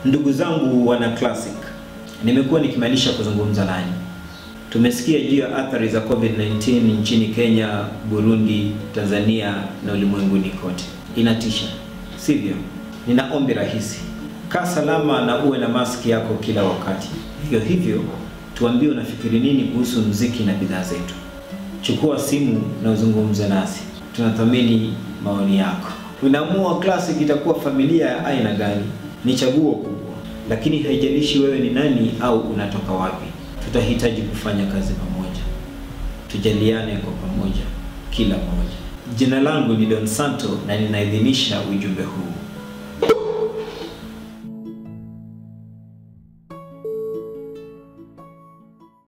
Ndugu zangu wana Classic, nimekuwa nikimaanisha kuzungumza nanyi. Tumesikia juu ya athari za COVID-19 nchini Kenya, Burundi, Tanzania na ulimwenguni kote. Inatisha, sivyo? Nina ombi rahisi. Kaa salama na uwe na maski yako kila wakati. Hivyo, tuambie unafikiri nini kuhusu muziki na bidhaa zetu. Chukua simu na uzungumze nasi. Tunathamini maoni yako. Unaamua Classic itakuwa familia ya aina gani? Ni chaguo kubwa, lakini haijalishi wewe ni nani au unatoka wapi. Tutahitaji kufanya kazi pamoja. Tujaliane kwa pamoja, kila mmoja. Jina langu ni Don Santo na ninaidhinisha ujumbe huu.